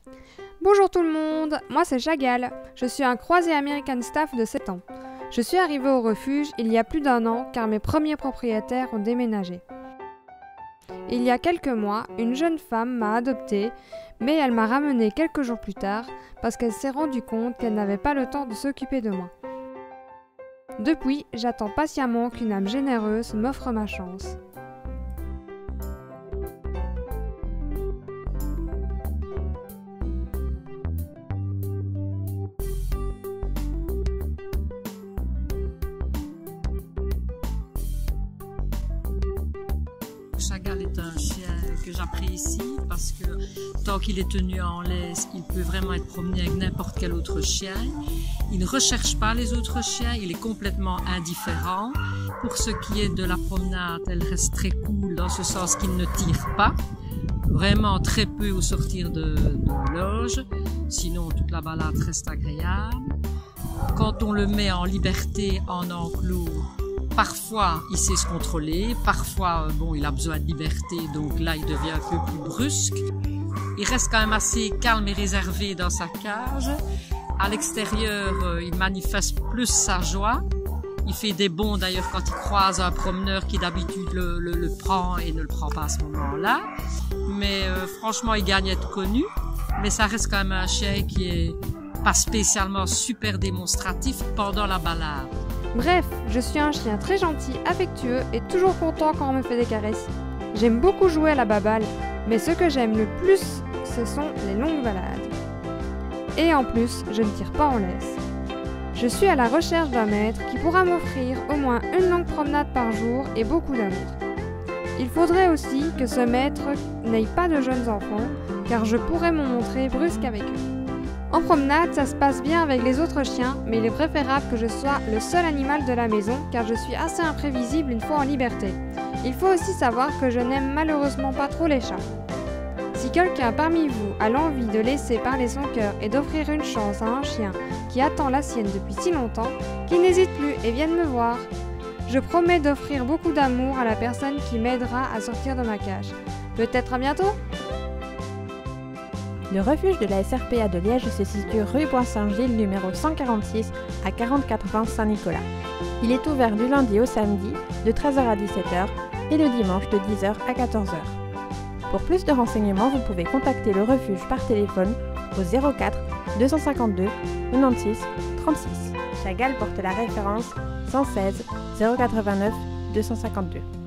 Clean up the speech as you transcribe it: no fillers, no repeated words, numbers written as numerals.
Bonjour tout le monde, moi c'est Chagall. Je suis un croisé American Staff de 7 ans. Je suis arrivé au refuge il y a plus d'1 an car mes premiers propriétaires ont déménagé. Il y a quelques mois, une jeune femme m'a adoptée, mais elle m'a ramenée quelques jours plus tard parce qu'elle s'est rendue compte qu'elle n'avait pas le temps de s'occuper de moi. Depuis, j'attends patiemment qu'une âme généreuse m'offre ma chance. Chagall est un chien que j'apprécie parce que tant qu'il est tenu en laisse, il peut vraiment être promené avec n'importe quel autre chien. Il ne recherche pas les autres chiens, il est complètement indifférent. Pour ce qui est de la promenade, elle reste très cool dans ce sens qu'il ne tire pas. Vraiment très peu au sortir de loge, sinon toute la balade reste agréable. Quand on le met en liberté en enclos, parfois, il sait se contrôler, parfois, il a besoin de liberté, donc là, il devient un peu plus brusque. Il reste quand même assez calme et réservé dans sa cage. À l'extérieur, il manifeste plus sa joie. Il fait des bonds d'ailleurs quand il croise un promeneur qui d'habitude le prend et ne le prend pas à ce moment-là. Mais franchement, il gagne à être connu. Mais ça reste quand même un chien qui est pas spécialement super démonstratif pendant la balade. Bref, je suis un chien très gentil, affectueux et toujours content quand on me fait des caresses. J'aime beaucoup jouer à la baballe, mais ce que j'aime le plus, ce sont les longues balades. Et en plus, je ne tire pas en laisse. Je suis à la recherche d'un maître qui pourra m'offrir au moins une longue promenade par jour et beaucoup d'amour. Il faudrait aussi que ce maître n'ait pas de jeunes enfants, car je pourrais me montrer brusque avec eux. En promenade, ça se passe bien avec les autres chiens, mais il est préférable que je sois le seul animal de la maison car je suis assez imprévisible une fois en liberté. Il faut aussi savoir que je n'aime malheureusement pas trop les chats. Si quelqu'un parmi vous a l'envie de laisser parler son cœur et d'offrir une chance à un chien qui attend la sienne depuis si longtemps, qu'il n'hésite plus et vienne me voir. Je promets d'offrir beaucoup d'amour à la personne qui m'aidera à sortir de ma cage. Peut-être à bientôt ? Le refuge de la SRPA de Liège se situe rue Bois-Saint-Gilles numéro 146 à 4420 Saint-Nicolas. Il est ouvert du lundi au samedi de 13h à 17h et le dimanche de 10h à 14h. Pour plus de renseignements, vous pouvez contacter le refuge par téléphone au 04 252 96 36. Chagall porte la référence 116 089 252.